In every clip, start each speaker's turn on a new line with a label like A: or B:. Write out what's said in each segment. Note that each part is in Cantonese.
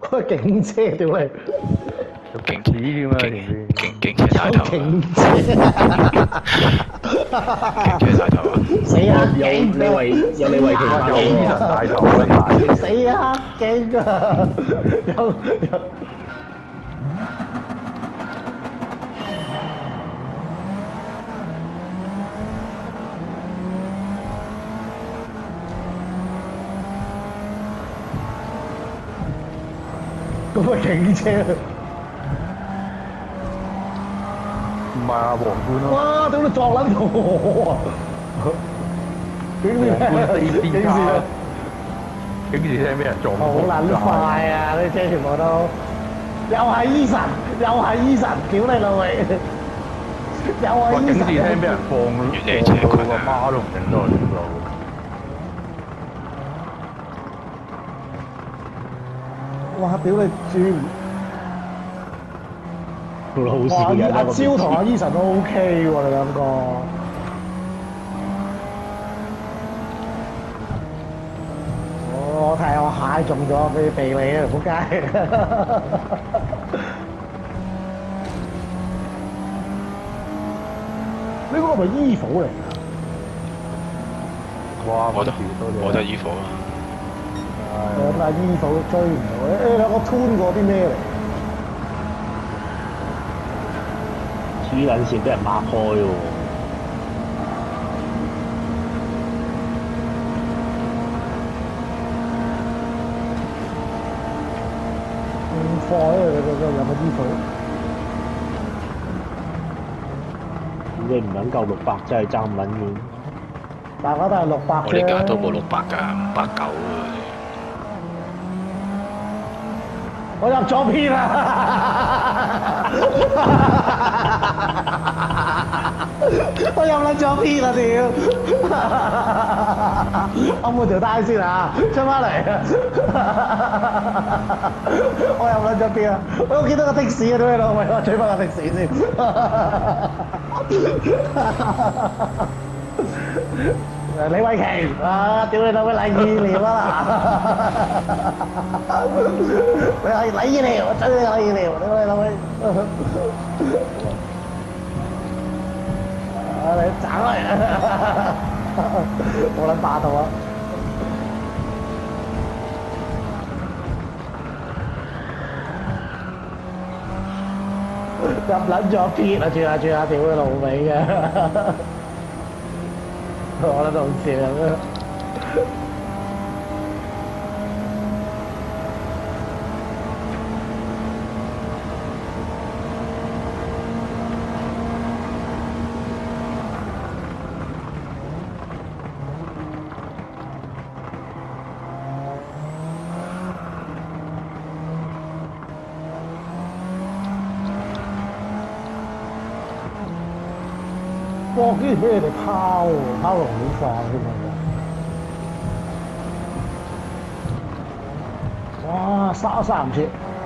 A: 個警車屌你！
B: 勁子添啊！勁車大頭啊！
A: 警車
B: 勁車大頭啊！
A: 死啊！
C: 有李慧瓊
D: 有醫生大頭啊！
A: 死啊！驚啊！有。嗰個警車，
D: 唔係啊，皇冠咯。
A: 哇！屌你撞撚到我啊！警視警視啊！
D: 警視聽俾人撞？
A: 好撚快啊！啲車全部都，又係醫神，又係醫神，屌你老味！又係醫神。
D: 警視聽俾人放到個媽都唔認得我點路。
A: 哇！屌你轉！
C: 好笑嘅。
A: 阿超同阿 Eason 都 OK 喎，你兩個。我睇我蟹中咗，俾避你啊！仆街！呢個係咪衣服嚟㗎？
D: 哇！
B: 我得衣服啊！
A: 但係衣服追唔到，你兩個 tune 過啲咩嚟？
C: 黐撚線俾人抹開喎！
A: 咁快啊！有冇衣服？
C: 你唔撚夠600，真係爭唔撚遠。
A: 大家都係600啫。
B: 我哋架都冇600㗎，590啊！
A: 我入咗片啦！我入撚咗片啦屌！我冇條帶先啊，出翻嚟！我入撚咗片啊！我見到個的士啊，屌你老味，我追翻個的士先。李慧瓊啊！屌你老味禮義廉啊！你係禮義廉，我追你禮義廉，屌你老味！啊你斬嚟啊！好撚霸道啊！入撚咗片啊！轉下屌你老味嘅！我覺得好笑啊！哇！竟然俾你哋拋喎，拋龍面飯添啊！哇！三唔切，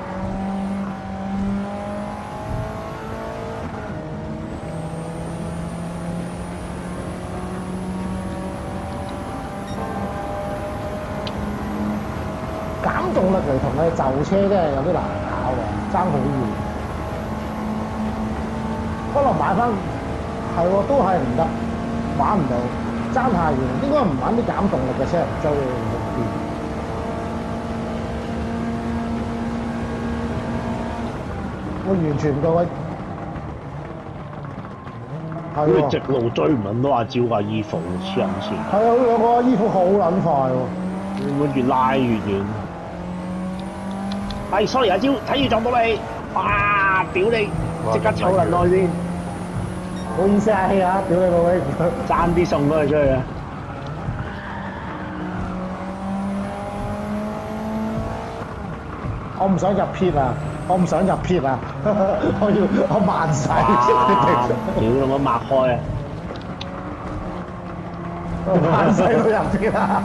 A: 減動力嚟同你就車真係有啲難搞喎，爭好遠。可能買翻。係喎，都係唔得，玩唔到，爭太遠，應該唔玩啲減動力嘅車嚟追好啲。我完全唔夠位，係喎。
C: 直路追唔撚到阿招架衣服，黐撚線。
A: 係啊，兩個衣服好撚快喎。
C: 會越拉越遠。係 sorry 阿招，睇住撞到你，哇！屌你，即刻抽撚耐先。
A: 唔好意思啊，氣啊！屌你老味，
C: 爭啲送咗佢出去啊！
A: 我唔想入片啊！我唔想入片啊！我慢晒，
C: 屌我擘開啊！
A: 慢晒都入片啊！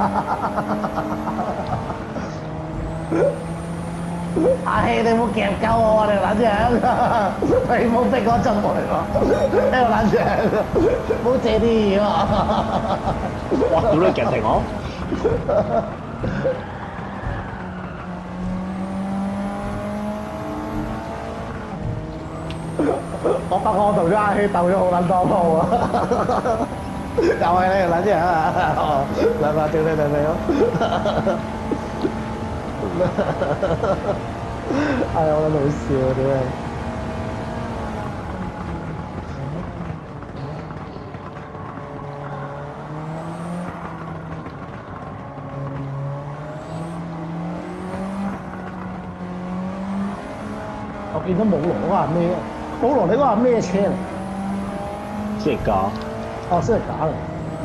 A: 阿氣，你冇夾鳩我，你撚樣！你冇逼我進來喎，你個撚樣！冇借啲嘢喎！
C: 哇！屌你夾停我！
A: 我發覺我同咗阿希鬥咗好撚多鋪啊！又係你條撚嘢啊！兩把屌你兩味咯！哎呀，我覺得好笑啊！屌你！我見到冇羅嗰個係咩？冇羅你嗰個係咩車嚟？
C: 即係假。
A: 哦，先係假嚟。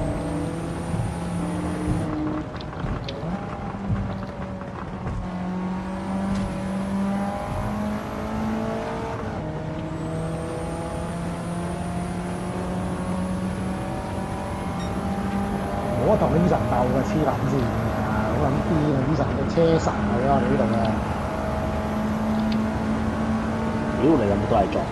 A: 我同 Eason 鬥嘅黐撚線啊！好撚癲啊！Eason 嘅車神嚟啊！呢度嘅。
C: 屌你咁都係撞。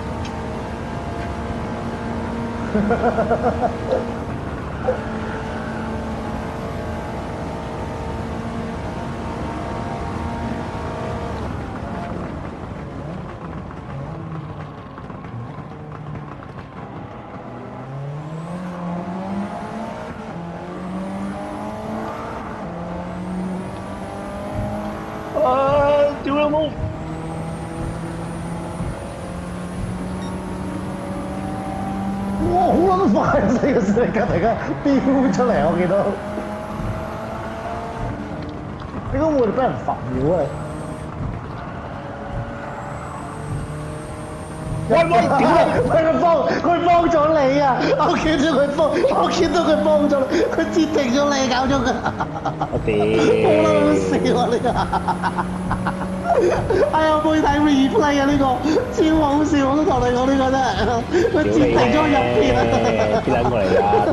C: 屌老母！
A: 哇！好撚快啊！死個死力架突然間飆出嚟，我見到。點解會俾人罰秒啊？
C: 喂喂，屌你！
A: 佢幫咗你啊！我見到佢幫咗你，佢截停咗你，搞咗佢。
C: 我屌！
A: 好撚好笑啊！呢個。哎呀，我背睇 replay 啊！呢個超好笑，我都同你講呢個真係，佢截停咗入邊啊！
C: 邊撚過嚟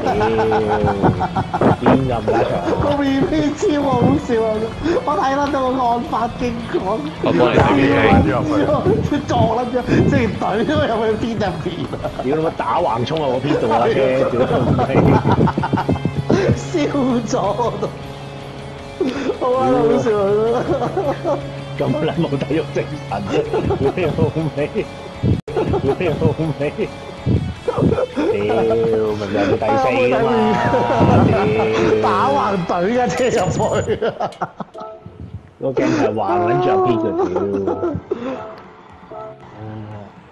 C: 㗎？屌！邊咁拉長？
A: 個 replay 超好笑啊！我睇得到個案發經過，
B: 我幫你睇
A: 撞撚咗，即係懟咗入去邊入邊啊！
C: 屌你媽打橫衝啊！我邊度啊車？屌你！
A: 燒咗都，好撚好笑啊！
C: 咁撚冇體育精神，屌你老味！屌你老味！屌，明明第四啊嘛！屌，
A: 打橫隊架車入去，
C: 個鏡頭橫撚著邊個屌？